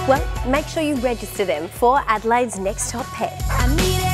Well, make sure you register them for Adelaide's Next Top Pet.